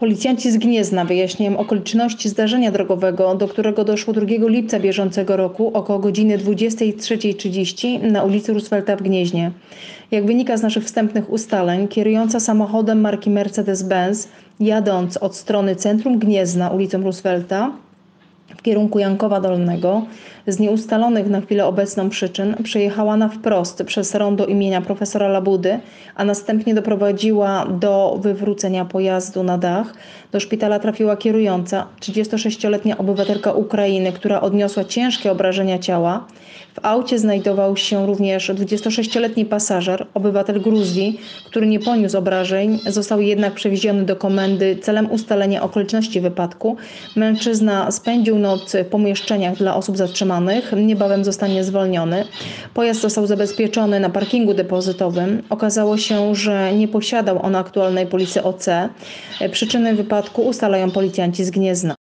Policjanci z Gniezna wyjaśniają okoliczności zdarzenia drogowego, do którego doszło 2 lipca bieżącego roku około godziny 23:30 na ulicy Roosevelta w Gnieźnie. Jak wynika z naszych wstępnych ustaleń, kierująca samochodem marki Mercedes-Benz, jadąc od strony centrum Gniezna ulicą Roosevelta w kierunku Jankowa Dolnego, z nieustalonych na chwilę obecną przyczyn przejechała na wprost przez rondo imienia profesora Labudy, a następnie doprowadziła do wywrócenia pojazdu na dach. Do szpitala trafiła kierująca, 36-letnia obywatelka Ukrainy, która odniosła ciężkie obrażenia ciała. W aucie znajdował się również 26-letni pasażer, obywatel Gruzji, który nie poniósł obrażeń, został jednak przewieziony do komendy celem ustalenia okoliczności wypadku. Mężczyzna spędził noc w pomieszczeniach dla osób zatrzymanych, niebawem zostanie zwolniony. Pojazd został zabezpieczony na parkingu depozytowym. Okazało się, że nie posiadał on aktualnej polisy OC. Przyczyny wypadku ustalają policjanci z Gniezna.